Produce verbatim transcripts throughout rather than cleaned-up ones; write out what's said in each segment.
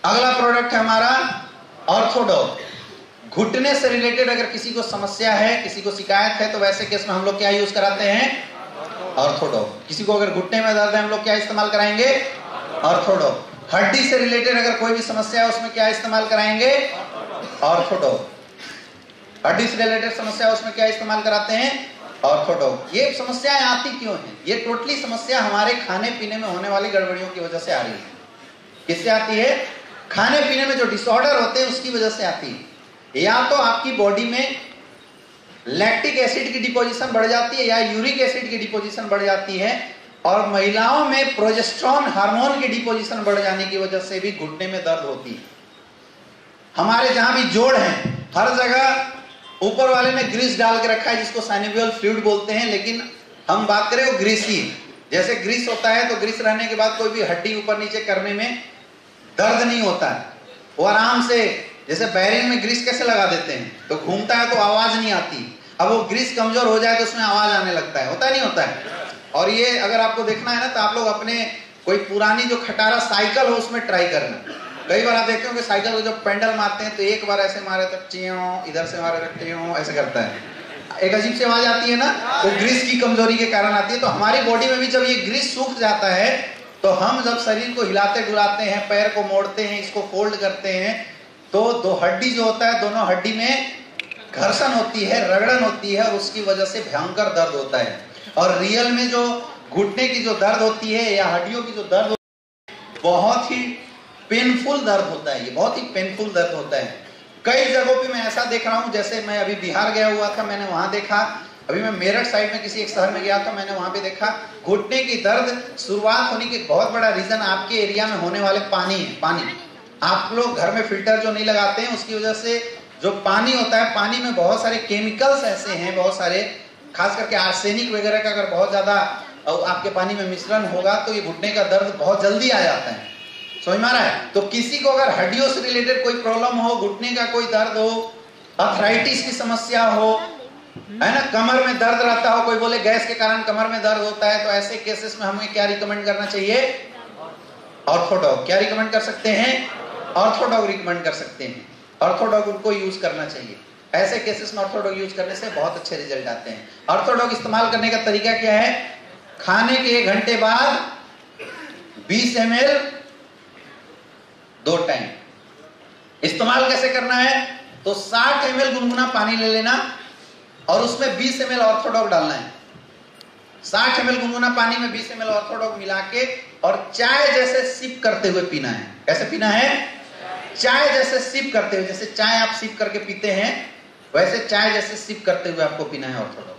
अगला प्रोडक्ट है हमारा ऑर्थोडॉक। घुटने से रिलेटेड अगर किसी को समस्या है, किसी को शिकायत है, तो वैसे केस में हम लोग क्या यूज कराते हैं? ऑर्थोडॉक। किसी को अगर घुटने में दर्द है, हम लोग क्या इस्तेमाल कराएंगे? ऑर्थोडॉक। हड्डी से रिलेटेड अगर कोई भी समस्या है, उसमें क्या इस्तेमाल कराएंगे? ऑर्थोडॉक। हड्डी से रिलेटेड समस्या है, उसमें क्या इस्तेमाल कराते हैं? ऑर्थोडॉक। ये समस्याएं आती क्यों हैं? ये टोटली समस्या हमारे खाने पीने में होने वाली गड़बड़ियों की वजह से आ रही है। किससे आती है? खाने पीने में जो डिसऑर्डर होते हैं उसकी वजह से आती है। या तो आपकी बॉडी में लैक्टिक एसिड की डिपोजिशन बढ़ जाती है या यूरिक एसिड की डिपोजिशन बढ़ जाती है, और महिलाओं में प्रोजेस्टेरोन हार्मोन की डिपोजिशन बढ़ जाने की वजह से भी घुटने में दर्द होती है। हमारे जहां भी जोड़ हैं, हर जगह ऊपर वाले ने ग्रीस डाल के रखा है जिसको साइनोवियल फ्लूइड बोलते हैं, लेकिन हम बात करें वो ग्रीस ही। जैसे ग्रीस होता है तो ग्रीस रहने के बाद कोई भी हड्डी ऊपर नीचे करने में दर्द नहीं होता है, वो आराम से, जैसे बैरिंग में ग्रीस कैसे लगा देते हैं तो घूमता है तो आवाज नहीं आती। अब वो ग्रीस कमजोर हो जाए तो उसमें आवाज आने लगता है, होता नहीं होता है। और ये अगर आपको देखना है ना, तो आप लोग अपने कोई पुरानी जो खटारा साइकिल हो उसमें ट्राई करना। कई बार आप देखते हो कि साइकिल को जब पेंडल मारते हैं तो एक बार ऐसे मारे तो च्यों, इधर से मारे तो च्यों, ऐसे करता है, एक अजीब सी आवाज आती है ना, वो ग्रीस की कमजोरी के कारण आती है। तो हमारी बॉडी में भी जब ये ग्रीस सूख जाता है तो हम जब शरीर को हिलाते डुलाते हैं, पैर को मोड़ते हैं, इसको फोल्ड करते हैं, तो दो हड्डी जो होता है, दोनों हड्डी में घर्षण होती है, रगड़न होती है, और उसकी वजह से भयंकर दर्द होता है। और रियल में जो घुटने की जो दर्द होती है या हड्डियों की जो दर्द होती है, बहुत ही पेनफुल दर्द होता है। ये बहुत ही पेनफुल दर्द होता है। कई जगहों पे मैं ऐसा देख रहा हूं, जैसे मैं अभी बिहार गया हुआ था, मैंने वहां देखा, अभी मैं मेरठ साइड में किसी एक शहर में गया था, मैंने वहां पे देखा घुटने की दर्द शुरुआत होने की बहुत बड़ा रीजन आपके एरिया में होने वाले पानी है। पानी, आप लोग घर में फिल्टर जो नहीं लगाते हैं, उसकी वजह से जो पानी होता है, पानी में बहुत सारे केमिकल्स ऐसे हैं, बहुत सारे, खास करके आर्सेनिक वगैरह का अगर बहुत ज्यादा आपके पानी में मिश्रण होगा तो ये घुटने का दर्द बहुत जल्दी आ जाता है। समझ में आ रहा है? तो किसी को अगर हड्डियों से रिलेटेड कोई प्रॉब्लम हो, घुटने का कोई दर्द हो, अर्थराइटिस की समस्या हो, है ना, कमर में दर्द रहता हो, कोई बोले गैस के कारण कमर में दर्द होता है, तो ऐसे केसेस में हमें क्या रिकमेंड करना चाहिए? ऑर्थोडॉक। क्या रिकमेंड कर सकते हैं? ऑर्थोडॉक रिकमेंड कर सकते हैं। ऑर्थोडॉक उनको यूज करना चाहिए। ऐसे केसेस में ऑर्थोडॉक यूज करने से बहुत अच्छे रिजल्ट आते हैं। ऑर्थोडॉक इस्तेमाल करने का तरीका क्या है? खाने के एक घंटे बाद बीस एम एल दो टाइम। इस्तेमाल कैसे करना है? तो साठ एम एल गुनगुना पानी ले लेना और उसमें बीस एम एल ऑर्थोडॉक डालना है। साठ एम एल गुनगुना पानी में बीस एम एल ऑर्थोडॉक मिला के और चाय जैसे सिप करते हुए पीना है। कैसे पीना है? चाय जैसे सिप करते हुए, जैसे चाय आप सिप करके पीते हैं वैसे चाय जैसे सिप करते हुए आपको पीना है ऑर्थोडॉक।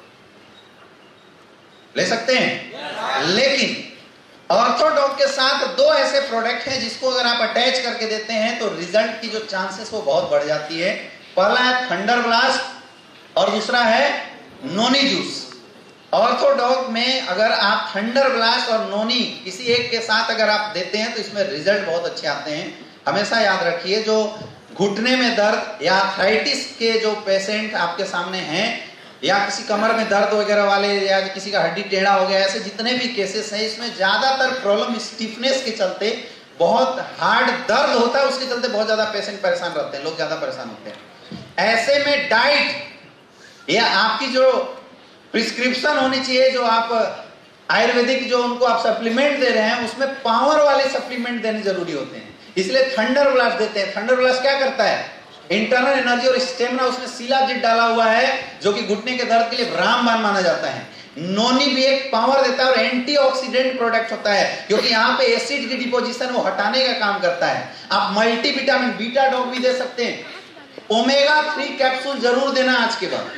ले सकते हैं? लेकिन ऑर्थोडॉक के साथ दो ऐसे प्रोडक्ट हैं जिसको अगर आप अटैच करके देते हैं तो रिजल्ट की जो चांसेस वो बहुत बढ़ जाती है। पहला है थंडर ब्लास्ट और दूसरा है नोनी जूस। ऑर्थोडॉक में अगर आप थंडर ब्लास्ट और नोनी किसी एक के साथ अगर आप देते हैं तो इसमें रिजल्ट बहुत अच्छे आते हैं। हमेशा याद रखिए, जो घुटने में दर्द या आर्थराइटिस के जो पेशेंट आपके सामने हैं, या किसी कमर में दर्द वगैरह वाले, या किसी का हड्डी टेढ़ा हो गया, ऐसे जितने भी केसेस हैं, इसमें ज्यादातर प्रॉब्लम स्टिफनेस के चलते, बहुत हार्ड दर्द होता है, उसके चलते बहुत ज्यादा पेशेंट परेशान रहते हैं, लोग ज्यादा परेशान होते हैं। ऐसे में डाइट या आपकी जो प्रिस्क्रिप्शन होनी चाहिए, जो आप आयुर्वेदिक जो उनको आप सप्लीमेंट दे रहे हैं, उसमें पावर वाले सप्लीमेंट देने जरूरी होते हैं। इसलिए थंडर ब्लास्ट देते हैं। थंडर ब्लास्ट क्या करता है? इंटरनल एनर्जी और स्टेमिना, उसमें शिलाजीत डाला हुआ है जो कि घुटने के दर्द के लिए रामबाण माना जाता है। नोनी भी एक पावर देता है और एंटीऑक्सीडेंट प्रोडक्ट होता है, क्योंकि यहाँ पे एसिड की डिपोजिशन वो हटाने का काम करता है। आप मल्टीविटामिन बीटा डॉग भी दे सकते हैं। ओमेगा थ्री कैप्सूल जरूर देना आज के बाद।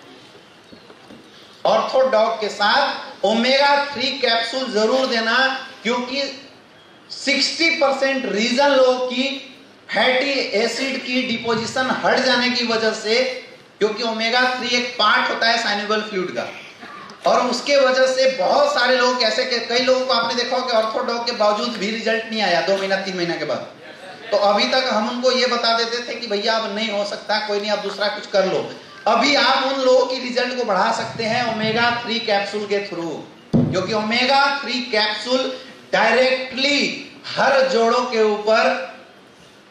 ऑर्थोडॉक के साथ ओमेगा थ्री कैप्सूल जरूर देना, क्योंकि साठ परसेंट रीजन लोगों की फैटी एसिड की डिपोजिशन हट जाने की वजह से, क्योंकि ओमेगा थ्री एक पार्ट होता है साइनोवियल फ्लूइड का, और उसके वजह से बहुत सारे लोग ऐसे, कई लोगों को आपने देखा हो कि ऑर्थोडॉक के बावजूद भी रिजल्ट नहीं आया दो महीना तीन महीना के बाद। तो अभी तक हम उनको ये बता देते थे कि भैया अब नहीं हो सकता, कोई नहीं, आप दूसरा कुछ कर लो। अभी आप उन लोगों की रिजल्ट को बढ़ा सकते हैं ओमेगा थ्री कैप्सूल के थ्रू, क्योंकि ओमेगा थ्री कैप्सूल डायरेक्टली हर जोड़ों के ऊपर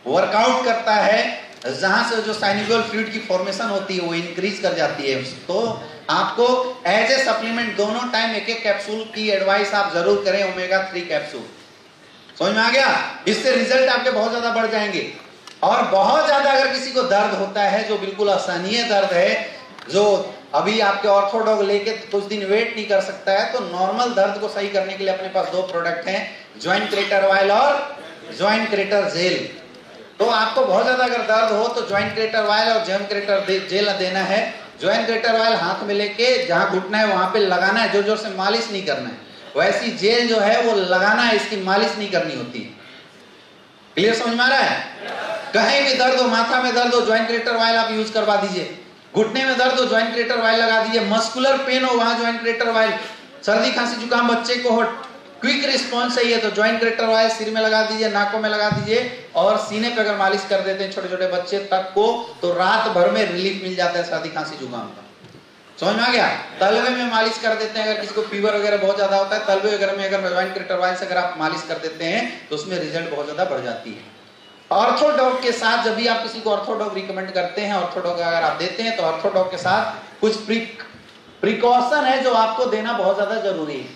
वर्कआउट करता है, जहां से जो साइनोवियल फ्लूइड की फॉर्मेशन होती है वो इंक्रीज कर जाती है। तो आपको एज ए सप्लीमेंट दोनों टाइम एक एक कैप्सूल की एडवाइस आप जरूर करें, ओमेगा थ्री कैप्सूल। समझ में आ गया? इससे रिजल्ट आपके बहुत ज्यादा बढ़ जाएंगे। और बहुत ज्यादा अगर किसी को दर्द होता है, जो बिल्कुल असहनीय दर्द है, जो अभी आपके ऑर्थोडॉग लेके कुछ दिन वेट नहीं कर सकता है, तो नॉर्मल दर्द को सही करने के लिए अपने पास दो प्रोडक्ट हैं, जॉइंट क्रेटर ऑयल और जॉइंट क्रेटर जेल। तो आपको बहुत ज्यादा अगर दर्द हो तो जॉइंट क्रेटर ऑयल और जॉइंट क्रेटर जेल देना है। जॉइंट क्रेटर ऑयल हाथ में लेके जहां घुटना है वहां पे लगाना है, जोर जोर से मालिश नहीं करना है। वैसी जेल जो है वो लगाना है, इसकी मालिश नहीं करनी होती है। क्लियर समझ में आ रहा है? कहीं भी दर्द हो, माथा में दर्द हो, जॉइंट क्रेटर ऑयल आप यूज करवा दीजिए। घुटने में दर्द हो, जॉइंट क्रेटर ऑयल लगा दीजिए। मस्कुलर पेन हो, वहां जॉइंट क्रेटर ऑयल। सर्दी खांसी जुकाम बच्चे को हो, क्विक रिस्पॉन्स चाहिए तो जॉइंट क्रेटर ऑयल सिर में लगा दीजिए, नाकों में लगा दीजिए, और सीने पे अगर मालिश कर देते हैं छोटे छोटे बच्चे तक को, तो रात भर में रिलीफ मिल जाता है सर्दी खांसी जुकाम का। समझ में आ गया? तलवे में मालिश कर देते हैं, अगर किसी को फीवर वगैरह बहुत ज्यादा होता है, तलवे वगैरह में अगर जॉइंट क्रेटर ऑयल से अगर आप मालिश कर देते हैं तो उसमें रिजल्ट बहुत ज्यादा बढ़ जाती है। ऑर्थोडॉग के साथ जब भी आप किसी को ऑर्थोडॉग रिकमेंड करते हैं, ऑर्थोडॉग अगर आप देते हैं, तो ऑर्थोडॉग के साथ कुछ प्रिकॉशन है जो आपको देना बहुत ज्यादा जरूरी है।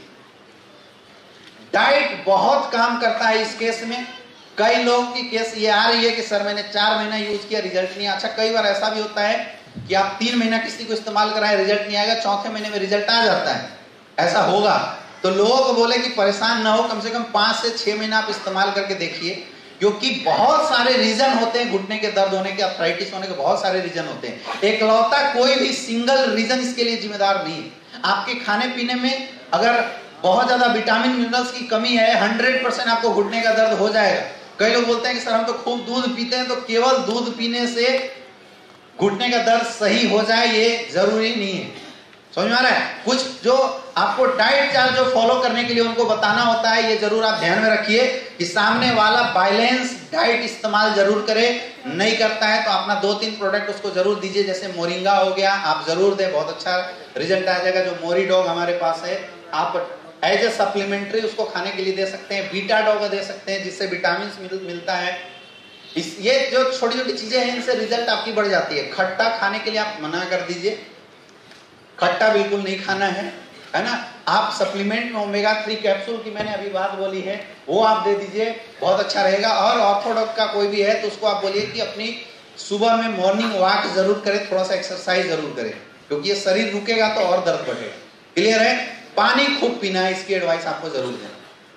डाइट बहुत काम करता है इस केस में। कई लोगों की केस ये आ रही है कि सर मैंने चार महीना यूज किया, रिजल्ट नहीं। अच्छा, कई बार ऐसा भी होता है कि आप तीन महीना किसी को इस्तेमाल कराएं, रिजल्ट नहीं आएगा, चौथे महीने में रिजल्ट आ जाता है। ऐसा होगा तो लोगों को बोले कि परेशान ना हो, कम से कम पांच से छह महीना आप इस्तेमाल करके देखिए, क्योंकि बहुत सारे रीजन होते हैं घुटने के दर्द होने के, अर्थराइटिस होने के बहुत सारे रीजन होते हैं। एकलौता कोई भी सिंगल रीजन इसके लिए जिम्मेदार नहीं है। आपके खाने पीने में अगर बहुत ज्यादा विटामिन मिनरल्स की कमी है, हंड्रेड परसेंट आपको घुटने का दर्द हो जाएगा। कई लोग बोलते हैं कि सर हम तो खूब दूध पीते हैं, तो केवल दूध पीने से घुटने का दर्द सही हो जाए ये जरूरी नहीं है। समझ में आ रहा है? कुछ जो आपको डाइट चार्ट जो फॉलो करने के लिए उनको बताना होता है, ये जरूर आप ध्यान में रखिए कि सामने वाला बैलेंस डाइट इस्तेमाल जरूर करे। नहीं करता है तो अपना दो तीन प्रोडक्ट उसको जरूर दीजिए, जैसे मोरिंगा हो गया, आप जरूर दे, बहुत अच्छा रिजल्ट आ जाएगा। जो मोरी डॉग हमारे पास है, आप एज ए सप्लीमेंट्री उसको खाने के लिए दे सकते हैं। बीटा डॉग दे सकते हैं, जिससे विटामिन मिल, मिलता है। इस ये जो छोटी छोटी चीजें हैं, इनसे रिजल्ट आपकी बढ़ जाती है। खट्टा खाने के लिए आप मना कर दीजिए, खट्टा बिल्कुल नहीं खाना है, है ना। आप सप्लीमेंट में ओमेगा थ्री कैप्सूल की मैंने अभी बात बोली है, वो आप दे दीजिए, बहुत अच्छा रहेगा। और ऑर्थोडॉग का कोई भी है तो उसको आप बोलिए कि अपनी सुबह में मॉर्निंग वॉक जरूर करें, थोड़ा सा एक्सरसाइज जरूर करें, क्योंकि ये शरीर रुकेगा तो और दर्द बढ़ेगा। क्लियर है? पानी खूब पीना है, इसकी एडवाइस आपको जरूर देना।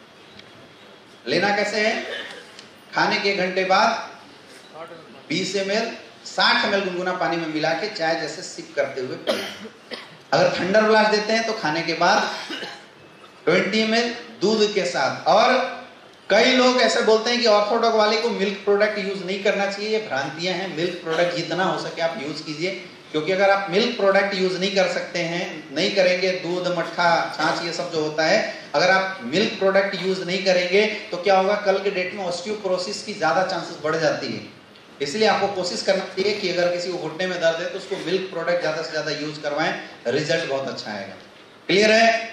लेना कैसे है? खाने के एक घंटे बाद बीस एम एल साठ एम एल गुनगुना पानी में मिला के चाय जैसे सिप करते हुए पीना। अगर थंडर ब्लास्ट देते हैं तो खाने के बाद बीस एम एल दूध के साथ। और कई लोग ऐसे बोलते हैं कि ऑर्थोडॉग वाले को मिल्क प्रोडक्ट यूज नहीं करना चाहिए, ये भ्रांतियां हैं। मिल्क प्रोडक्ट जितना हो सके आप यूज कीजिए, क्योंकि अगर आप मिल्क प्रोडक्ट यूज नहीं कर सकते हैं, नहीं करेंगे, दूध मट्ठा छाछ ये सब जो होता है, अगर आप मिल्क प्रोडक्ट यूज नहीं करेंगे तो क्या होगा, कल के डेट में ऑस्टियोपोरोसिस की ज्यादा चांसेस बढ़ जाती है। इसलिए आपको कोशिश करना चाहिए कि अगर किसी को घुटने में दर्द है तो उसको मिल्क प्रोडक्ट ज्यादा से ज्यादा यूज करवाएं, रिजल्ट बहुत अच्छा आएगा। क्लियर है?